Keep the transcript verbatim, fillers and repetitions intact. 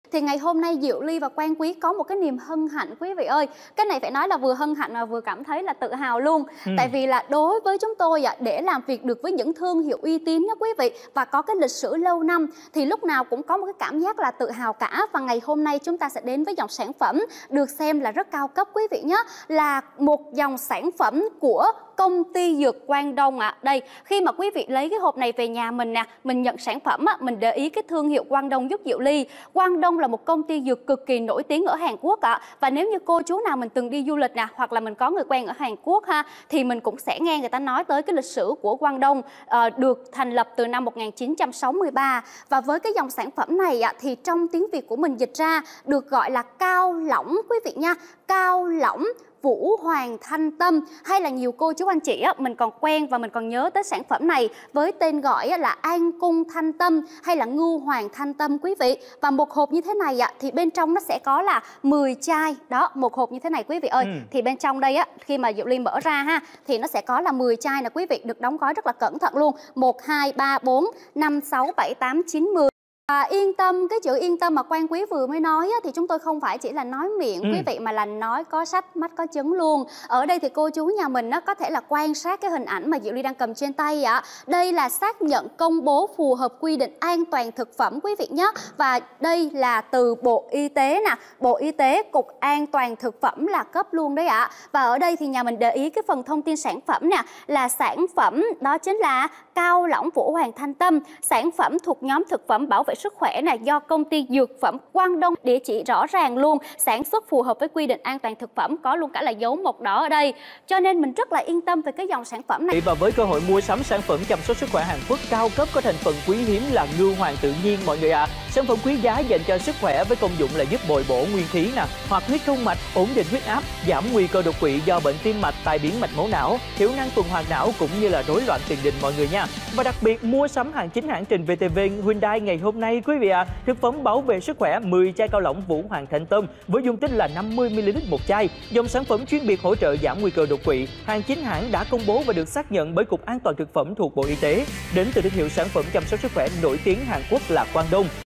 Thì ngày hôm nay Diệu Ly và Quang Quý có một cái niềm hân hạnh quý vị ơi. Cái này phải nói là vừa hân hạnh mà vừa cảm thấy là tự hào luôn. ừ. Tại vì là đối với chúng tôi ạ, để làm việc được với những thương hiệu uy tín đó quý vị, và có cái lịch sử lâu năm, thì lúc nào cũng có một cái cảm giác là tự hào cả. Và ngày hôm nay chúng ta sẽ đến với dòng sản phẩm được xem là rất cao cấp quý vị nhé. Là một dòng sản phẩm của công ty dược Quang Đông ạ. À. Đây, khi mà quý vị lấy cái hộp này về nhà mình nè, mình nhận sản phẩm á, mình để ý cái thương hiệu Quang Đông giúp Diệu Ly. Quang Đông là một công ty dược cực kỳ nổi tiếng ở Hàn Quốc ạ. À. Và nếu như cô chú nào mình từng đi du lịch nè, hoặc là mình có người quen ở Hàn Quốc ha, thì mình cũng sẽ nghe người ta nói tới cái lịch sử của Quang Đông, à, được thành lập từ năm một nghìn chín trăm sáu mươi ba. Và với cái dòng sản phẩm này ạ, thì trong tiếng Việt của mình dịch ra được gọi là cao lỏng quý vị nha. Cao lỏng Vũ Hoàng Thanh Tâm, hay là nhiều cô chú anh chị á, mình còn quen và mình còn nhớ tới sản phẩm này với tên gọi á, là An Cung Thanh Tâm hay là Ngưu Hoàng Thanh Tâm quý vị. Và một hộp như thế này á, thì bên trong nó sẽ có là mười chai. Đó, một hộp như thế này quý vị ơi. ừ. Thì bên trong đây á, khi mà Diệu Ly mở ra ha, thì nó sẽ có là mười chai nè quý vị, được đóng gói rất là cẩn thận luôn. Một, hai, ba, bốn, năm, sáu, bảy, tám, chín, mười. À, yên tâm, cái chữ yên tâm mà Quang Quý vừa mới nói á, thì chúng tôi không phải chỉ là nói miệng ừ. quý vị, mà là nói có sách mắt có chứng luôn. Ở đây thì cô chú nhà mình á, có thể là quan sát cái hình ảnh mà Diệu Ly đang cầm trên tay ạ. Đây là xác nhận công bố phù hợp quy định an toàn thực phẩm quý vị nhé. Và đây là từ Bộ Y tế nè, Bộ Y tế Cục An toàn thực phẩm là cấp luôn đấy ạ. Và ở đây thì nhà mình để ý cái phần thông tin sản phẩm nè, là sản phẩm đó chính là cao lỏng Vũ Hoàng Thanh Tâm, sản phẩm thuộc nhóm thực phẩm bảo vệ sức khỏe này, do công ty dược phẩm Quang Đông, địa chỉ rõ ràng luôn, sản xuất phù hợp với quy định an toàn thực phẩm, có luôn cả là dấu mộc đỏ ở đây, cho nên mình rất là yên tâm về cái dòng sản phẩm này. Và với cơ hội mua sắm sản phẩm chăm sóc sức khỏe Hàn Quốc cao cấp có thành phần quý hiếm là Ngưu Hoàng tự nhiên mọi người ạ. À. Sản phẩm quý giá dành cho sức khỏe với công dụng là giúp bồi bổ nguyên khí nè, hoạt huyết thông mạch, ổn định huyết áp, giảm nguy cơ đột quỵ do bệnh tim mạch, tai biến mạch máu não, thiểu năng tuần hoàn não cũng như là rối loạn tiền đình mọi người nha. Và đặc biệt mua sắm hàng chính hãng trên vê tê vê Hyundai ngày hôm nay quý vị ạ, à, thực phẩm bảo vệ sức khỏe mười chai cao lỏng Vũ Hoàng Thanh Tâm với dung tích là năm mươi mi li lít một chai, dòng sản phẩm chuyên biệt hỗ trợ giảm nguy cơ đột quỵ, hàng chính hãng đã công bố và được xác nhận bởi Cục An toàn thực phẩm thuộc Bộ Y tế, đến từ thương hiệu sản phẩm chăm sóc sức khỏe nổi tiếng Hàn Quốc là Quang Đông.